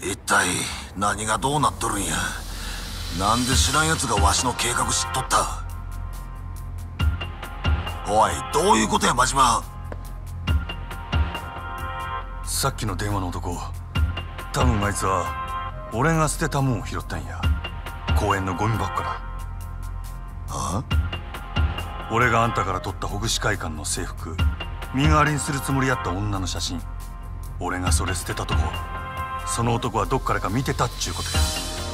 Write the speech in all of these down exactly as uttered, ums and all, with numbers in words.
一体何がどうなっとるんや。なんで知らん奴がわしの計画知っとった。おい、どういうことや真島。 さっきの電話の男、多分あいつは俺が捨てたもんを拾ったんや。公園のゴミ箱から。 あ？ 俺があんたから取ったほぐし会館の制服、身代わりにするつもりやった女の写真、俺がそれ捨てたとこ、その男はどっからか見てたっちゅうことや。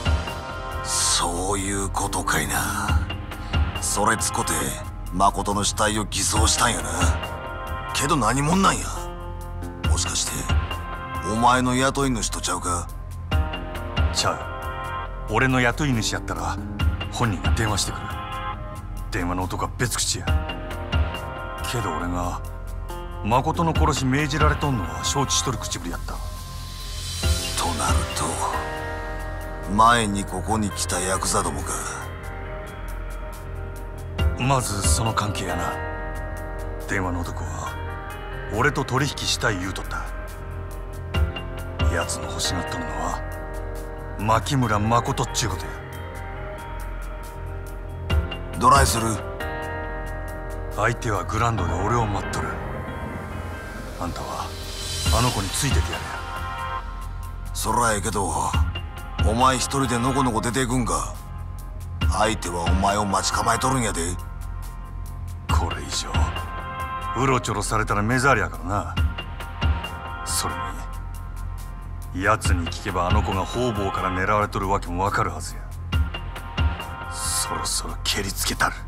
そういうことかいな。それつこて誠の死体を偽装したんやな。けど何者なんや。もしかしてお前の雇い主とちゃうか？ ちゃう。俺の雇い主やったら本人が電話してくる。電話の男は別口や。けど俺が誠の殺し命じられとんのは承知しとる口ぶりやった。 となると前にここに来たヤクザどもか。 まずその関係やな。電話の男は俺と取引したい言うとった。奴の欲しがっとるのは牧村誠っちゅうことや。 どないする？ 相手はグランドで俺を待っとる。あんたはあの子についててやれや。 そらええけどお前一人でのこのこ出ていくんか。相手はお前を待ち構えとるんやで。 これ以上うろちょろされたら目障りやからな。それに奴に聞けばあの子が方々から狙われとるわけもわかるはずや。そろそろ蹴りつけたる。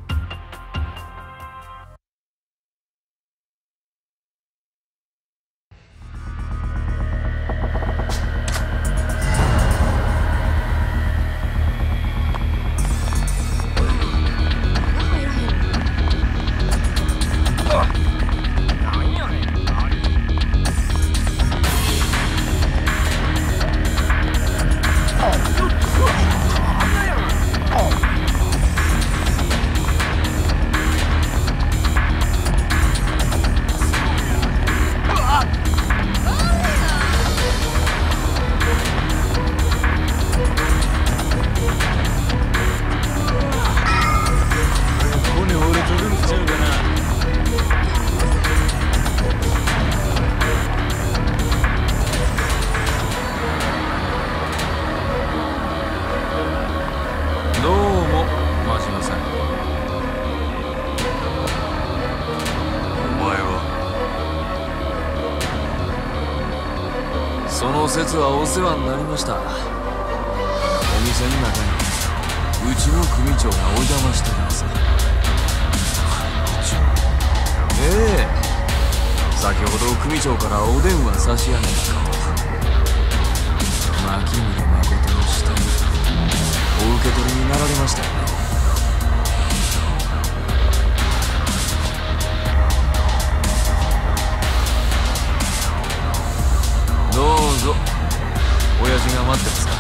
説はお世話になりました。お店の中にうちの組長がお邪魔しています。ええ、先ほど組長からお電話差し上げたかも。牧村誠の死体お受け取りになられましたよね。どうぞ、親父が待ってますから。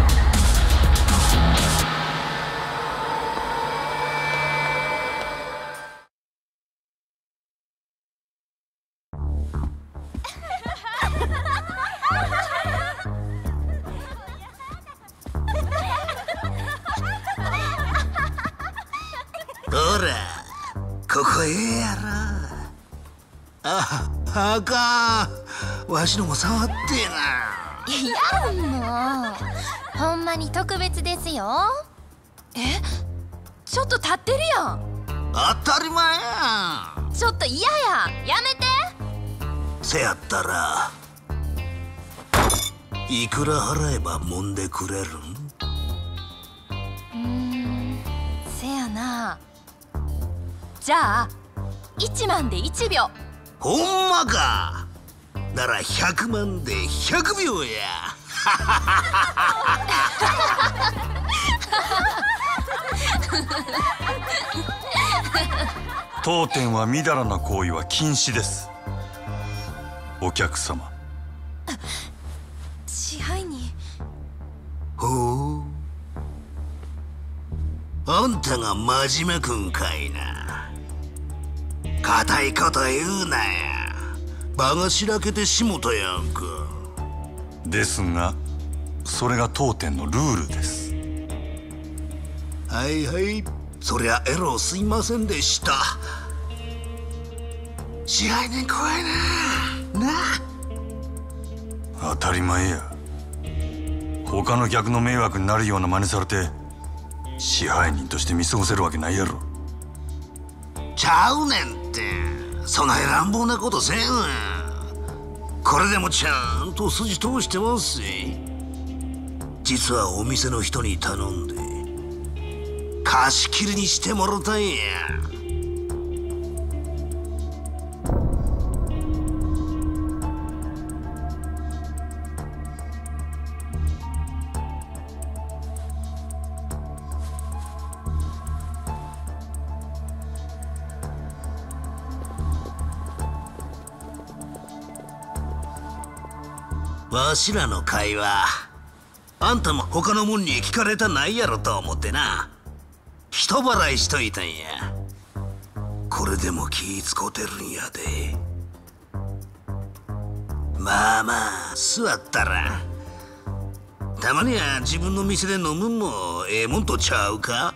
ほら、ここええやろ。あ、あかん。わしのも触ってな。いやもうほんまに特別ですよ。え、ちょっと立ってるやん。 当たり前やん。 ちょっと嫌や、やめて。 せやったらいくら払えば揉んでくれるん？ うーん、せやな。じゃあいちまんでいちびょう。 ほんまか。ならひゃくまんでひゃくびょうや。 当店はみだらな行為は禁止です。お客様。 支配人。 ほう、あんたが真面目くんかいな。固いこと言うなや。場がしらけてしもたやんか。 ですがそれが当店のルールです。 はいはい、そりゃエロすいませんでした。支配人怖いな。なあ、当たり前や。他の客の迷惑になるような真似されて支配人として見過ごせるわけないやろ。 ちゃうねんって、そない乱暴なことせんわ。これでもちゃんと筋通してますし、実はお店の人に頼んで貸し切りにしてもろたんや。わしらの会話、あんたも他のもんに聞かれたないやろと思ってな、人払いしといたんや。これでも気使うてるんやで。まあまあ座ったら、たまには自分の店で飲むんもええもんとちゃうか。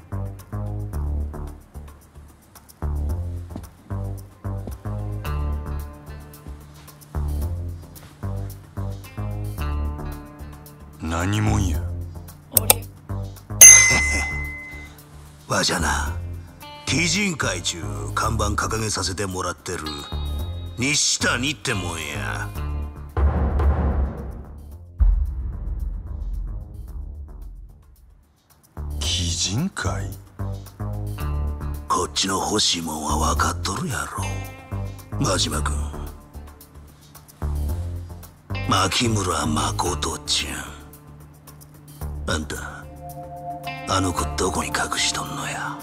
何もんや。 わしゃな、鬼人会中看板掲げさせてもらってる西谷ってもんや。 鬼人会？ こっちの欲しいもんは分かっとるやろ、真島君。牧村誠ちゃん。あんた、あの子どこに隠しとんのや。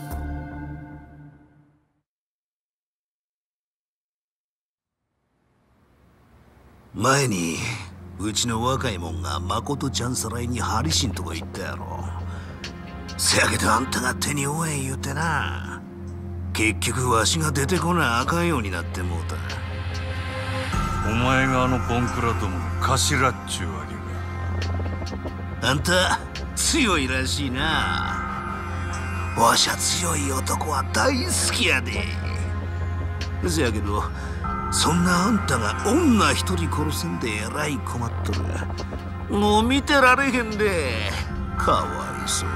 前にうちの若いもんが誠ちゃんさらいにハリシンとか言ったやろ。せやけどあんたが手に負えん言うてな、結局わしが出てこなあかんようになってもうた。 お前があのボンクラどもの頭っちゅうわけか。 あんた強いらしいな。わしゃ強い男は大好きやで。せやけどそんなあんたが女一人殺せんでえらい困っとる。もう見てられへんで、かわいそう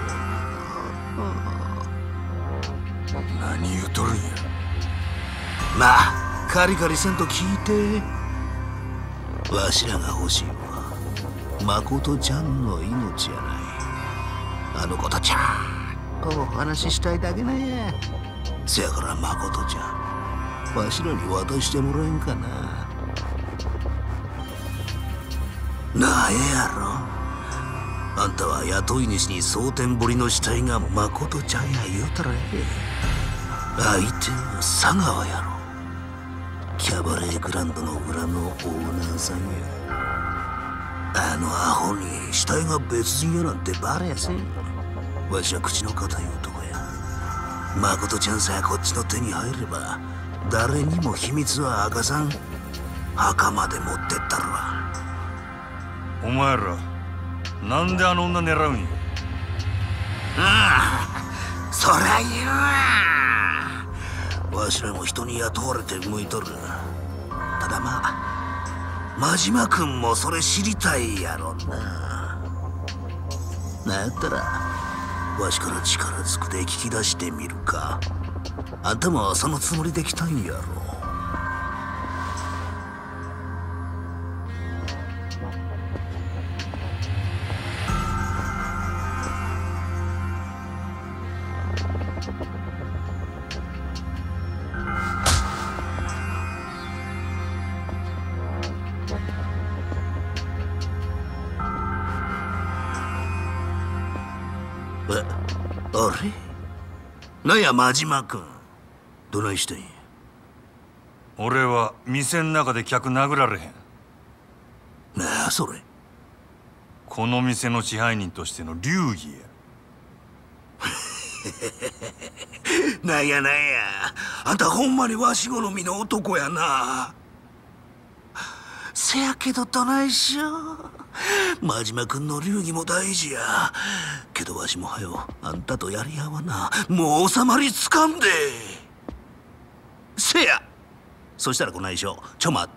な。 何言うとるんや。 まあカリカリせんと聞いて。わしらが欲しいのは誠ちゃんの命やない。あの子とちゃんとお話ししたいだけなんや。せやから誠ちゃん、わしらに渡してもらえんかな。なあ、ええやろ。あんたは雇い主に蒼天堀の死体が誠ちゃんや言うたらええ。相手は佐川やろ。キャバレーグランドの裏のオーナーさんや。あのアホに死体が別人やなんてバレやせん。わしは口の固い男や。誠ちゃんさえこっちの手に入れば誰にも秘密は明かさん。墓まで持ってったるわ。 お前らなんであの女狙うんや。 ああ、そりゃ言うわ。わしらも人に雇われて向いとる。ただまあ真島君もそれ知りたいやろな。なんやったらわしから力ずくで聞き出してみるか。あんたもそのつもりで来たんやろ。あれ、なんや真島君、どないしてんや。 俺は店ん中で客殴られへん。 なあそれ。 この店の支配人としての流儀や。 なんやなんや、あんたほんまにわし好みの男やな。 せやけどどないしよう。真島君の流儀も大事やけど、わしもはよあんたとやり合わな。もう収まりつかんで。せや、そしたらこないしょ、ちょ待って。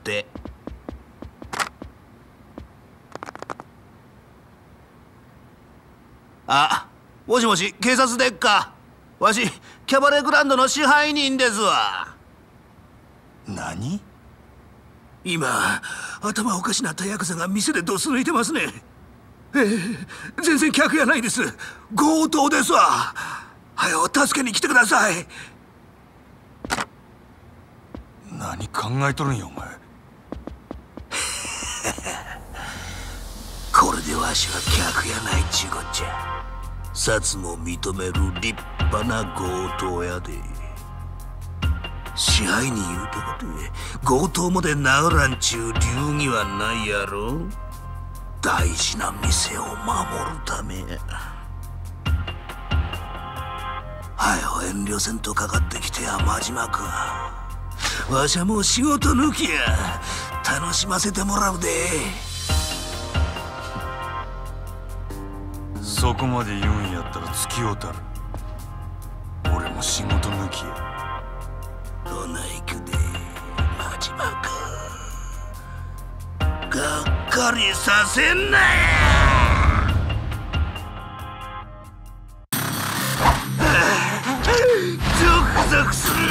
あ、もしもし、警察でっか。わしキャバレーグランドの支配人ですわ。 何？ 今頭おかしなったヤクザが店でドス抜いてますね。ええ、全然客やないです。強盗ですわ。はよ助けに来てください。 何考えとるんやお前。 これでわしは客やないちゅうこっちゃ。札も認める立派な強盗やで。支配人言うてことで強盗までならんちゅう流儀はないやろ。大事な店を守るためや。はよ遠慮せんとかかってきてや、真島君。わしはもう仕事抜きや。楽しませてもらうで。 そこまで言うんやったら付き合うたる。俺も仕事抜きや。 どないくで真島君。がっかりさせんなや。ゾクゾクする。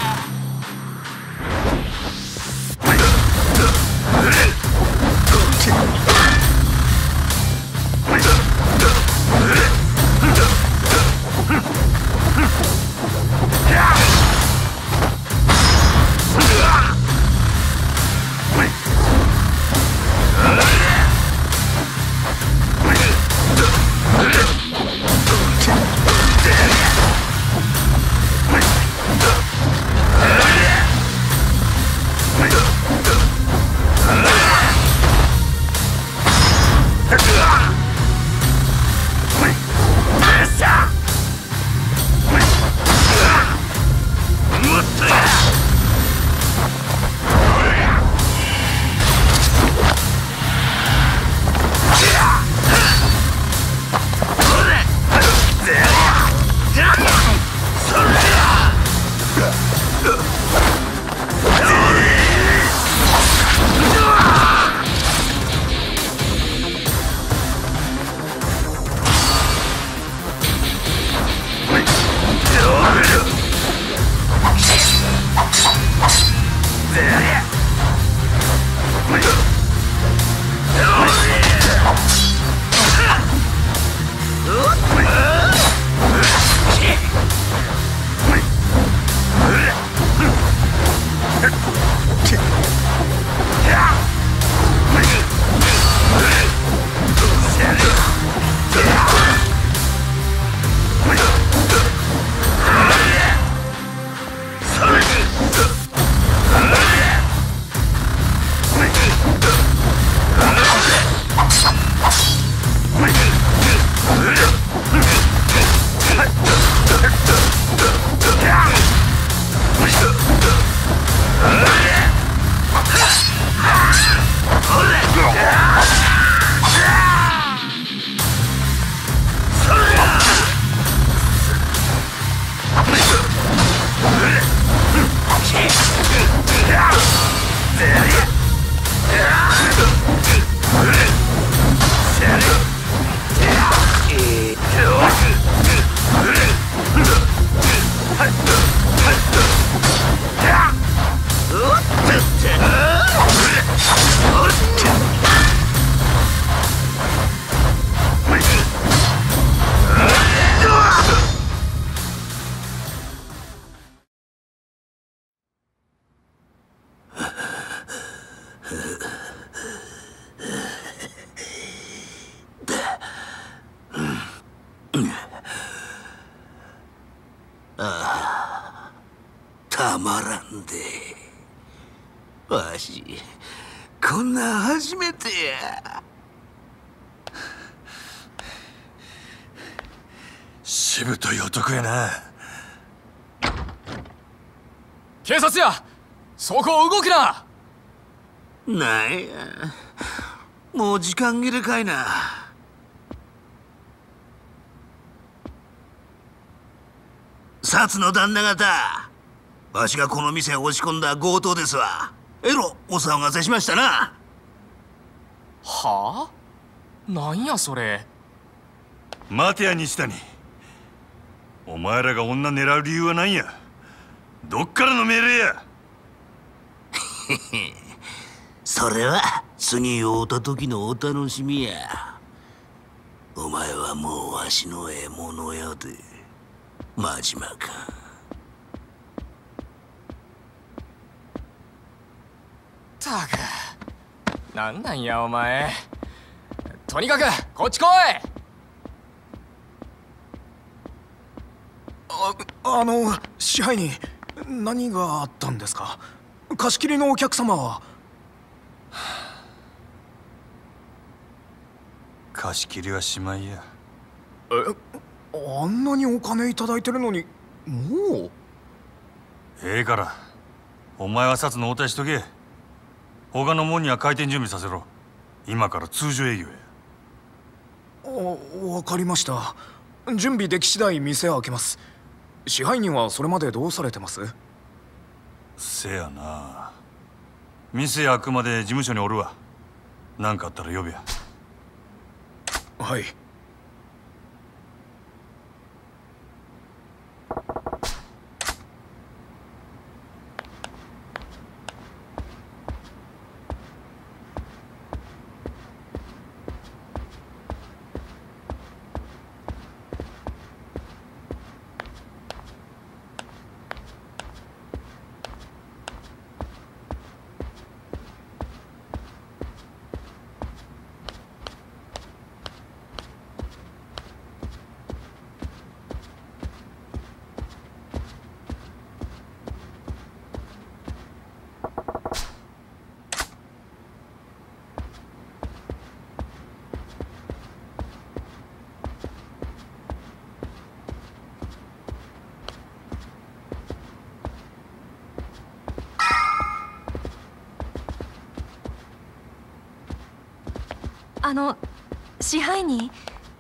ああ、たまらんで。わしこんなん初めてや。 しぶとい男やな。 警察や、そこを動くな。 なんや、もう時間切れかいな。薩の旦那方、わしがこの店へ押し込んだ強盗ですわ。えろお騒がせしましたな。 はあ？なんやそれ。 待てや西谷、お前らが女狙う理由は何や。どっからの命令や。 それは次会うた時のお楽しみや。お前はもうわしの獲物やで、真島か。 たく、なんなんやお前。とにかくこっち来い。 あ、あの支配人、何があったんですか。貸し切りのお客様は。 貸し切りはしまいや。 え、あんなにお金いただいてるのにもう。 ええからお前は札の応対しとけ。他のもんには開店準備させろ。今から通常営業や。 あ、わかりました。準備でき次第店を開けます。支配人はそれまでどうされてます？ せやな。店開くまで事務所におるわ。何かあったら呼べや。 はい。 あの支配人、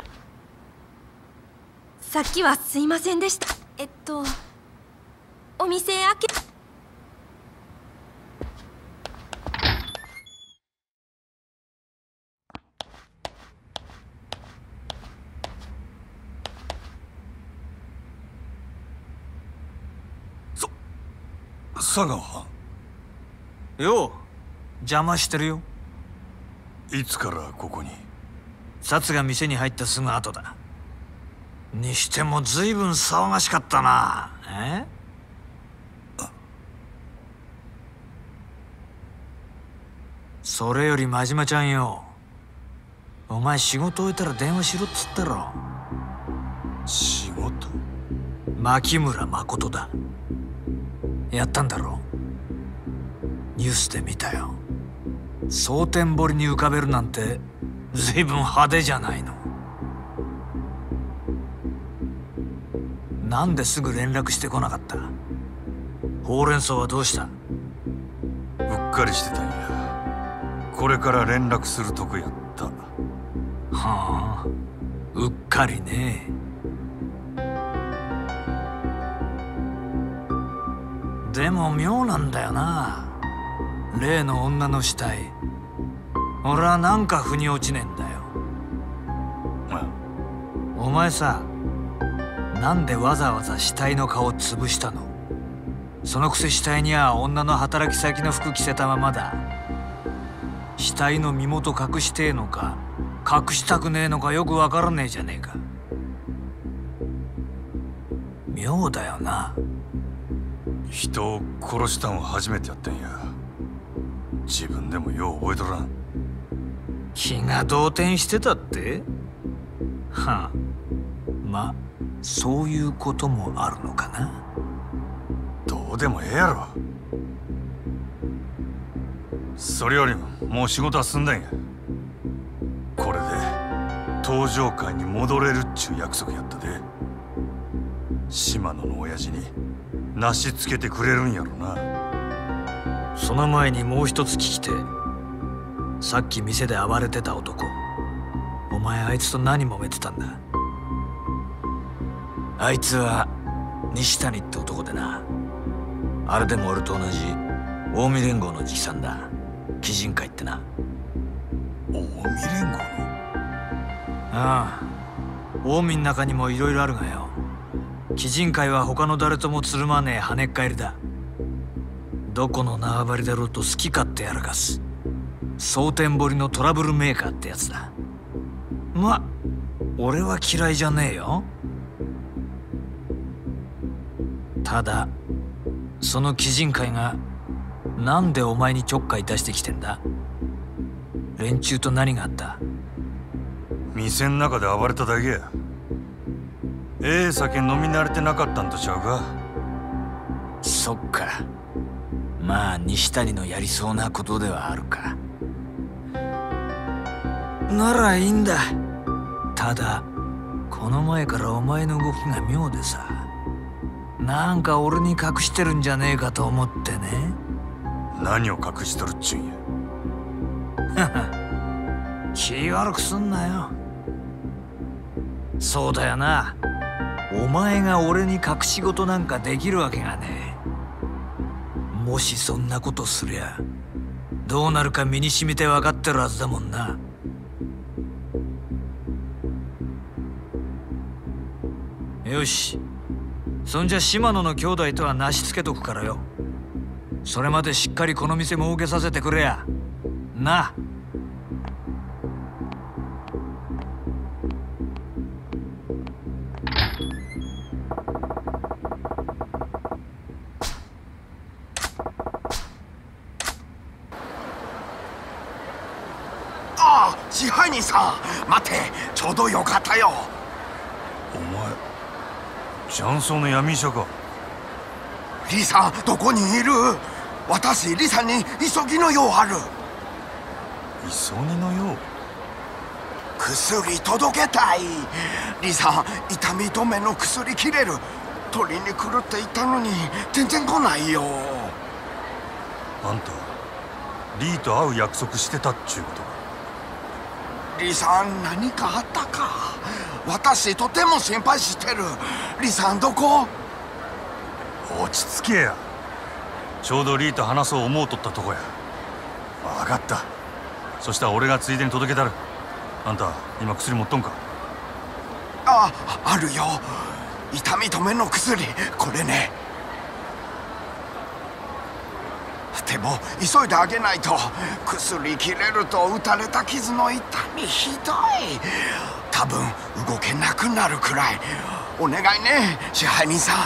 さっきはすいませんでした。えっとお店開け。 そ佐川。 よう、邪魔してるよ。 いつからここに？ 札が店に入ったすぐ後だ。にしても随分騒がしかったな。え？それより真島ちゃんよ、お前仕事終えたら電話しろっつったろ。 仕事？ 牧村誠だ。やったんだろ。ニュースで見たよ。蒼天堀に浮かべるなんて随分派手じゃないの。なんですぐ連絡してこなかった？ほうれん草はどうした？ うっかりしてたんや。これから連絡するとこやった。 はあ、うっかりね。でも妙なんだよな、例の女の死体。俺はなんか腑に落ちねえんだよ。お前さ、なんでわざわざ死体の顔潰したの？そのくせ死体には女の働き先の服着せたままだ。死体の身元隠してえのか隠したくねえのかよくわからねえじゃねえか。妙だよな。 人を殺したんは初めてやったんや。自分でもよう覚えとらん。 気が動転してたって？はあ、ま、そういうこともあるのかな。 どうでもええやろ。それよりももう仕事は済んだんや。これで東上会に戻れるっちゅう約束やったで。島野の親父になしつけてくれるんやろな。 その前にもう一つ聞きて。 さっき店で暴れてた男。お前あいつと何揉めてたんだ？あいつは西谷って男でな。あれでも俺と同じ近江連合の直参だ。鬼人会ってな。 近江連合の？ ああ、近江の中にもいろいろあるがよ。鬼人会は他の誰ともつるまねえ跳ねっ返りだ。どこの縄張りだろうと好き勝手やらかす蒼天堀のトラブルメーカーってやつだ。ま、俺は嫌いじゃねえよ。ただその鬼人会がなんでお前にちょっかい出してきてんだ？連中と何があった？ 店ん中で暴れただけや。ええ酒飲み慣れてなかったんとちゃうか？ そっか。まあ西谷のやりそうなことではあるか。ならいいんだ。ただこの前からお前の動きが妙でさ、なんか俺に隠してるんじゃねえかと思ってね。 何を隠しとるっちゅうんや。気悪くすんなよ。そうだよな。お前が俺に隠し事なんかできるわけがねえ。もしそんなことすりゃどうなるか身に染みて分かってるはずだもんな。よし、そんじゃ島野の兄弟とはなしつけとくからよ。それまでしっかりこの店儲けさせてくれやな。 ああ、支配人さん、待って、ちょうどよかったよ。 お前雀荘の闇医者か？ リさん、どこにいる？私、リさんに急ぎの用ある。 急ぎの用？ 薬届けたい。リさん、痛み止めの薬切れる。取りに来るって言ったのに全然来ないよ。 あんたリーと会う約束してたっちゅうことか？ リさん、何かあったか？私とても心配してる。リさん、どこ？ 落ち着けや。ちょうどリーと話そう思うとったとこや。分かった。そしたら俺がついでに届けたる。あんた今薬持っとんか？ あ、あるよ。痛み止めの薬、これね。でも急いであげないと。薬切れると打たれた傷の痛みひどい。多分動けなくなるくらい。お願いね、支配人さん。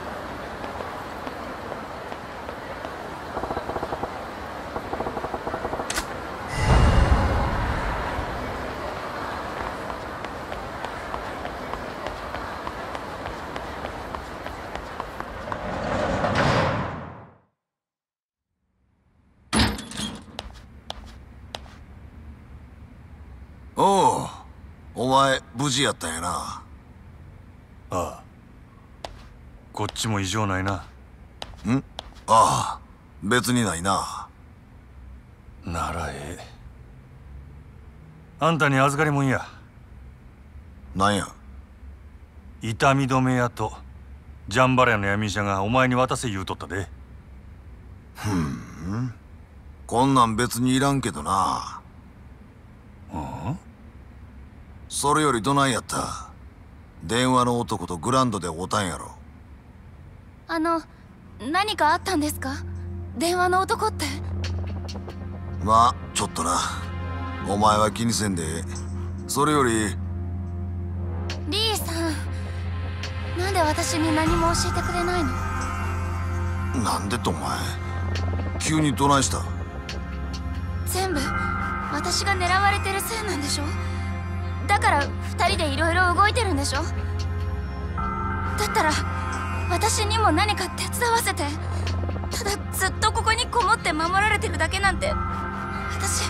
おう、お前無事やったんやな。 ああ、こっちも異常ないな。 ん？ああ、別にないな。 ならええ。あんたに預かりもんや。 なんや？ 痛み止め屋とジャンバラヤの闇医者がお前に渡せ言うとったで。 ふん、こんなん別にいらんけどな。 うん？ それよりどないやった？電話の男とグランドで会うたんやろ。 あの、何かあったんですか？電話の男って。 まあちょっとな。お前は気にせんでええ。それよりリーさん、なんで私に何も教えてくれないの？ なんでってお前急にどないした？ 全部私が狙われてるせいなんでしょ？だから二人でいろいろ動いてるんでしょ？だったら私にも何か手伝わせて。ただずっとここにこもって守られてるだけなんて私。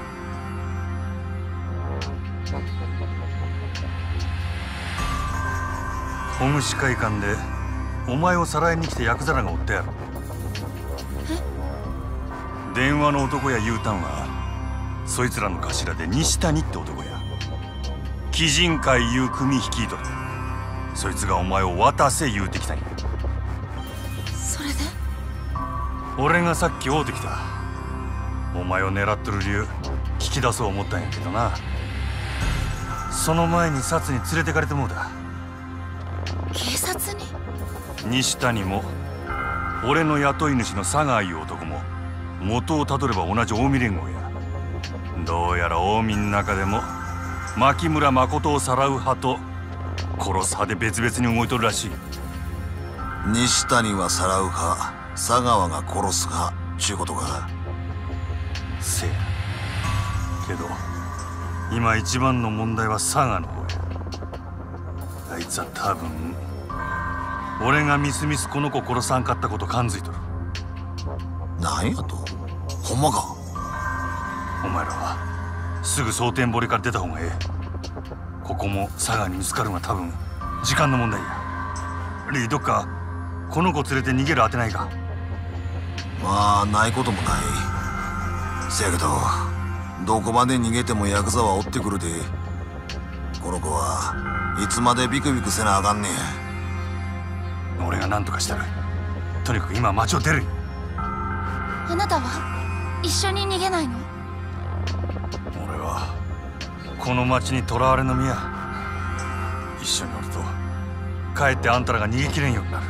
保護司会館でお前をさらいに来てヤクザらがおったやろ。電話の男や言うたんはそいつらの頭で西谷って男や。鬼人会いう組率いとる。そいつがお前を渡せ言うてきたんや。 それで俺がさっき会うてきた。お前を狙っとる理由聞き出そう思ったんやけどな。その前に薩に連れてかれてもうた。 警察に？ 西谷も俺の雇い主の佐川いう男も元をたどれば同じ近江連合や。どうやら近江の中でも牧村誠をさらう派と殺す派で別々に動いとるらしい。 西谷はさらう派、佐川が殺す派ちゅうことか。 せやけど今一番の問題は佐賀の方や。あいつは多分俺がみすみすこの子殺さんかったこと感づいとる。 なんやと？ほんまか？ お前らはすぐ蒼天堀から出た方がええ。ここも佐賀に見つかるのは多分時間の問題や。リーどっかこの子連れて逃げる当てないか？ まあないこともない。せやけどどこまで逃げてもヤクザは追ってくるで。この子はいつまでビクビクせなあかんねん。 俺が何とかしたる。とにかく今町を出る。 あなたは一緒に逃げないの？ 俺はこの町に囚われの身や。一緒におるとかえってあんたらが逃げきれんようになる。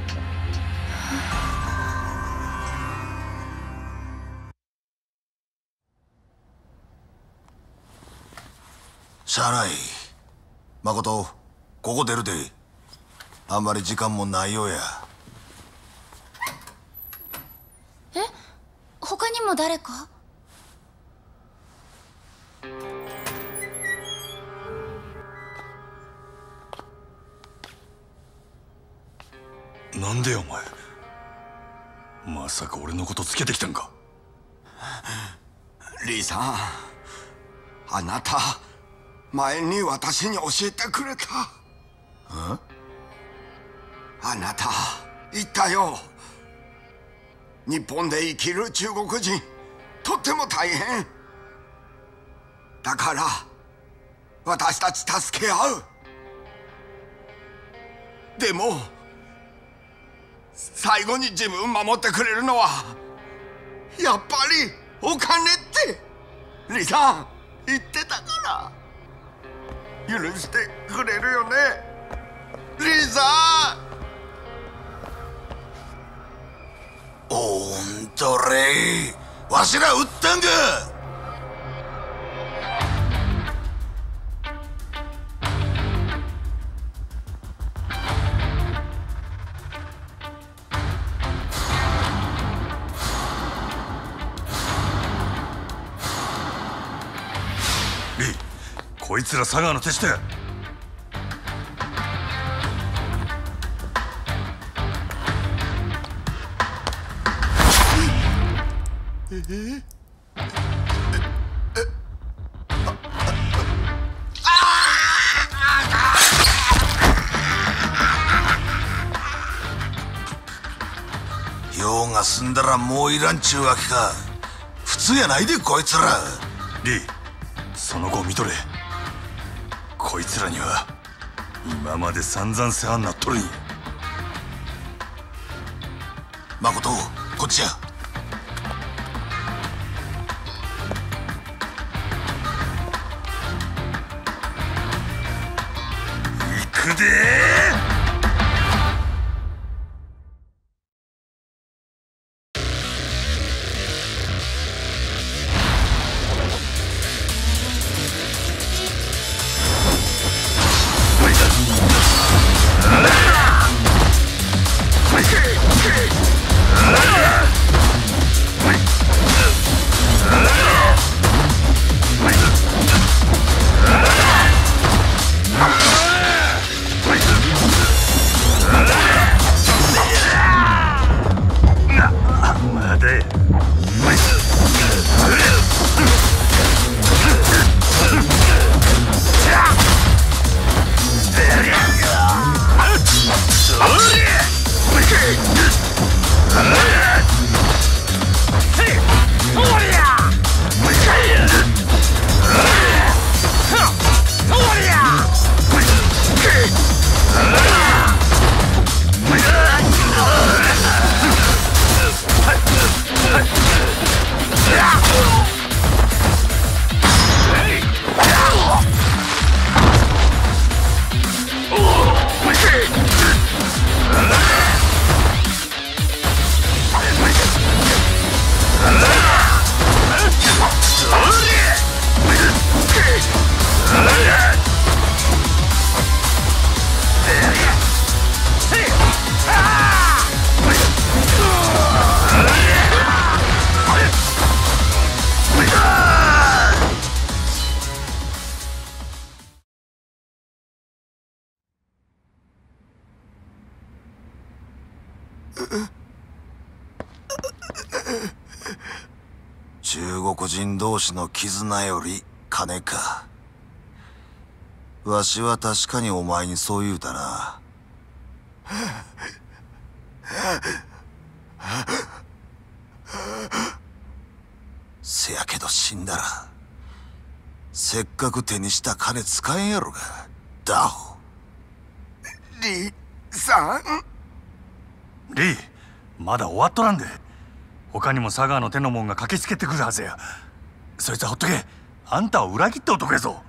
しゃあない。誠、ここ出るで。あんまり時間もないようや。 え？他にも誰か？ なんでやお前。まさか俺のことつけてきたんか？ リーさん、あなた前に私に教えてくれた。 ん？ あなた言ったよ。日本で生きる中国人とっても大変だから私たち助け合う。でも最後に自分守ってくれるのはやっぱりお金ってリさん言ってたから。許してくれるよねリさん。 おんとれー、わしら撃ったんか。 リー、こいつら佐川の手下や。 用が済んだらもういらんちゅうわけか。普通やないでこいつら。 リー、その子を見とれ。こいつらには今まで散々世話になっとるんや。 誠、こっちや。 行くでー。Wait! 中国人同士の絆より金か。わしは確かにお前にそう言うたな。せやけど死んだらせっかく手にした金使えんやろが、ダホ。 リさん。 リー、まだ終わっとらんで。他にも佐川の手の者が駆けつけてくるはずや。そいつはほっとけ。あんたを裏切った男やぞ。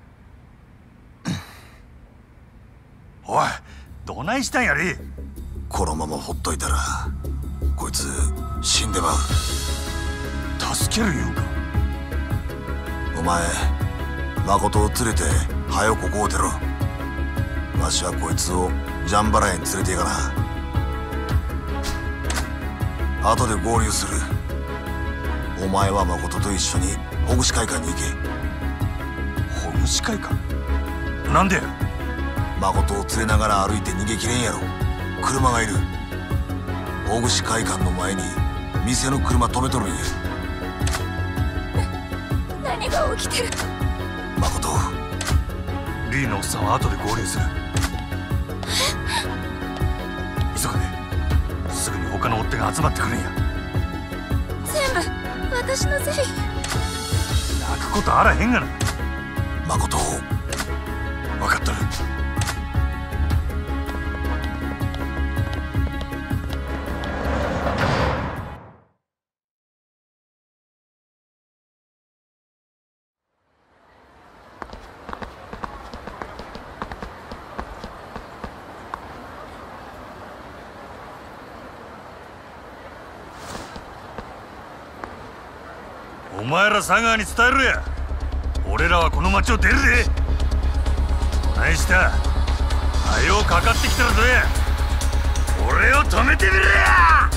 おい、どないしたんやリー。 このままほっといたらこいつ死んでまう。 助ける言うんか。 お前誠を連れてはよここを出ろ。わしはこいつをジャンバラへに連れて行かな。後で合流する。お前は誠と一緒に保護司会館に行け。 保護司会館？なんでや。 誠を連れながら歩いて逃げきれんやろ。車がいる。保護司会館の前に店の車止めとるんや。 何が起きてる？ 誠、 リーのおっさんは後で合流する。急げ。すぐに他の追っ手が集まってくるんや。 全部私のせい。 泣くことあらへんがな。 誠、 分かっとる。お前ら佐川に伝えるや。俺らはこの町を出るで。どないした？はようかかってきたらどや。俺を止めてみろや。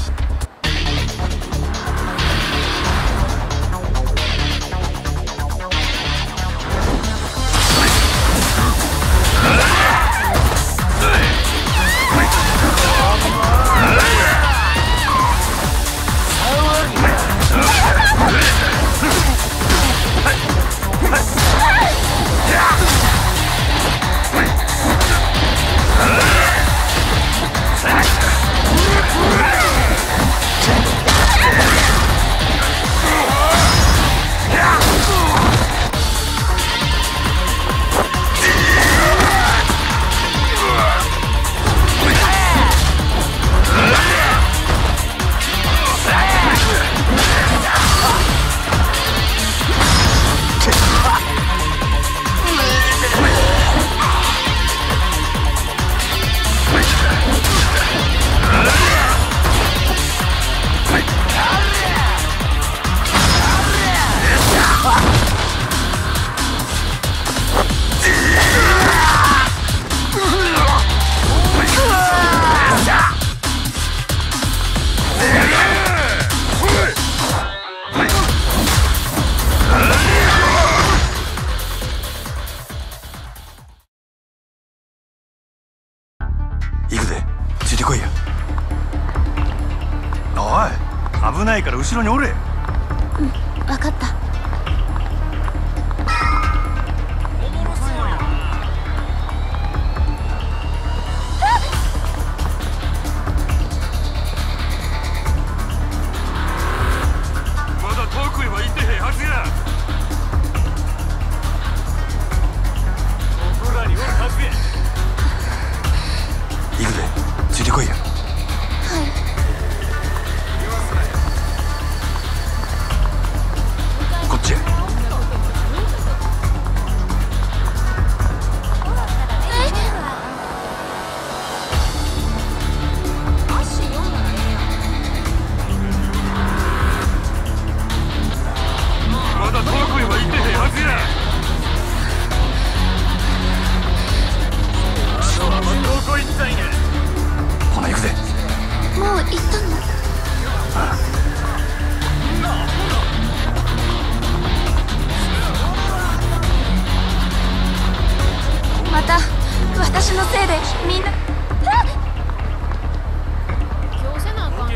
危ないから後ろにおれ。 うん、分かった。 まだ遠くへは行ってへんはずや。僕らにおるはずや。行くで、ついてこいや。こっちへ。まだ遠くへは行ってへんはずや。どこ行ったんや。ほな行くで。 もう行ったの？ ああ。 また私のせいでみんな。 今日せなあかん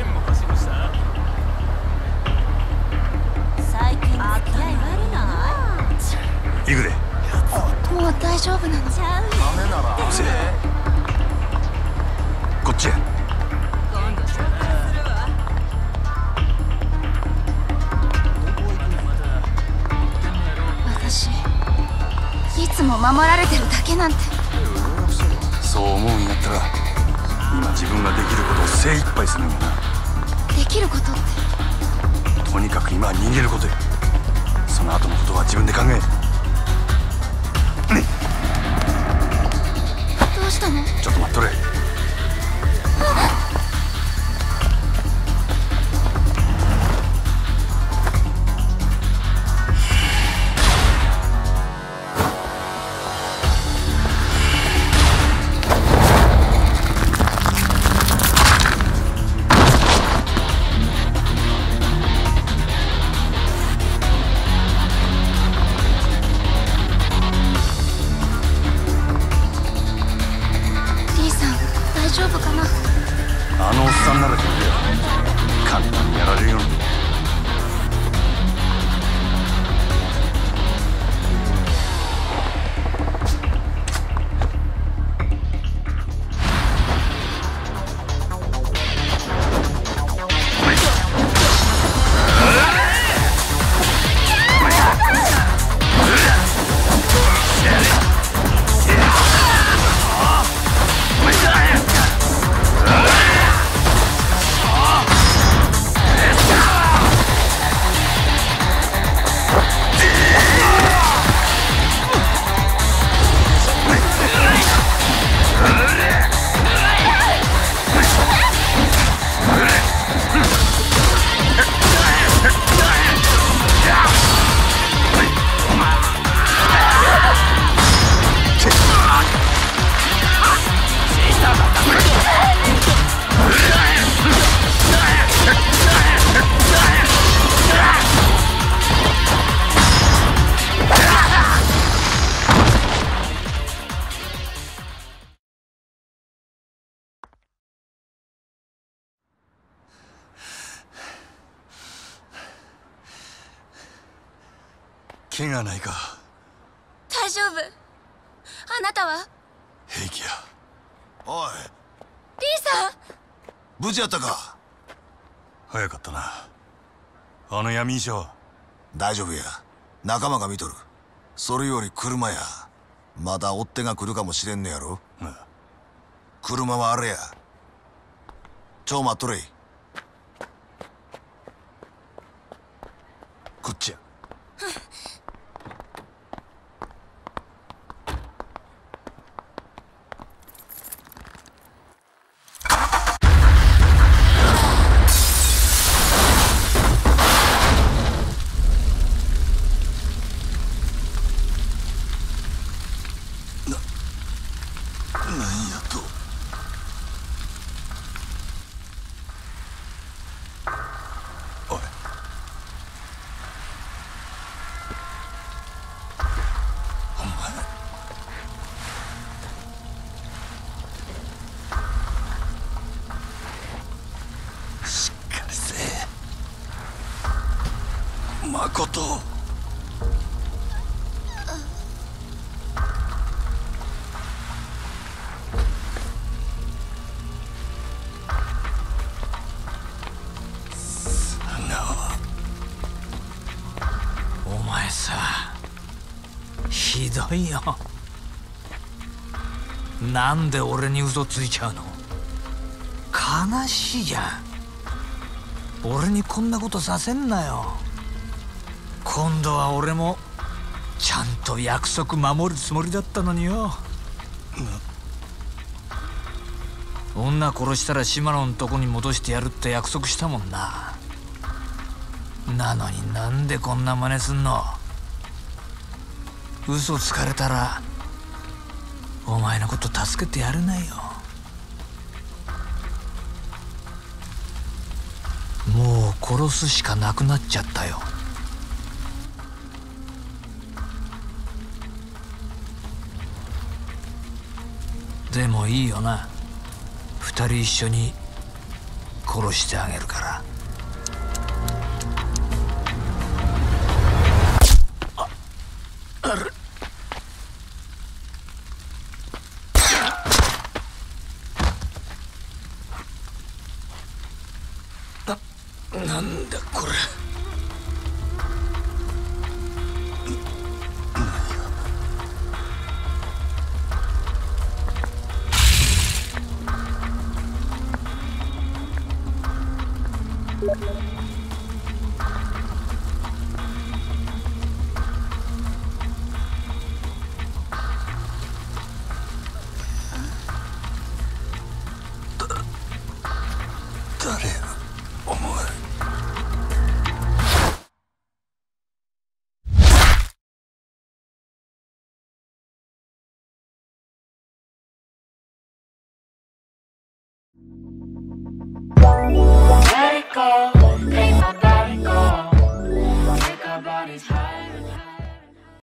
もう大丈夫なの？ こっちへ。 私いつも守られてるだけなんて。 そう思うんやったら今自分ができることを精一杯するんやな。 できることって？ とにかく今は逃げることや。その後のことは自分で考え。 どうしたの？ ちょっと待っとれ。あのおっさんならいいよ。簡単にやられるように。怪我ないか？ 大丈夫。あなたは？ 平気や。 おい、 リーさん、 無事やったか？ 早かったな。あの闇医者は？ 大丈夫や、仲間が見とる。それより車や、まだ追っ手が来るかもしれんねやろ。 ああ、 車はあれや。ちょ待っとれ。 こっちや。 なんやと。 おい、 お前しっかりせえ、誠。 お前さ、ひどいよ。なんで俺に嘘ついちゃうの？悲しいじゃん。俺にこんなことさせんなよ。今度は俺もちゃんと約束守るつもりだったのによ。女殺したら島野のとこに戻してやるって約束したもんな。なのになんでこんな真似すんの？嘘つかれたらお前のこと助けてやれないよ。もう殺すしかなくなっちゃったよ。でもいいよな、二人一緒に殺してあげるから。 なんだこれ。誰やお前。 Let it go.